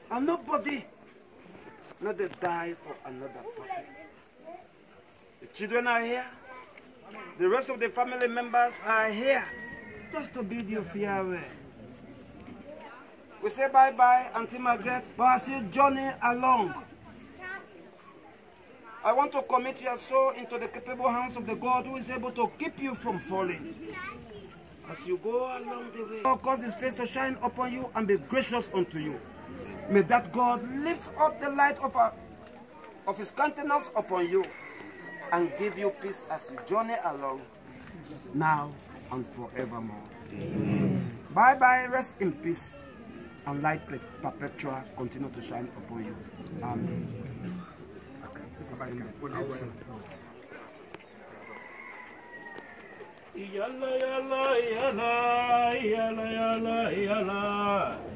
And nobody not to die for another person. The children are here. The rest of the family members are here just to bid you farewell. We say bye-bye, Auntie Margaret, but I see journey along. I want to commit your soul into the capable hands of the God who is able to keep you from falling. As you go along the way, God cause his face to shine upon you and be gracious unto you. May that God lift up the light of his countenance upon you and give you peace as you journey along, now and forevermore. Bye-bye, rest in peace, and light perpetual continue to shine upon you. Amen. Yalla yalla yalla yalla yalla yalla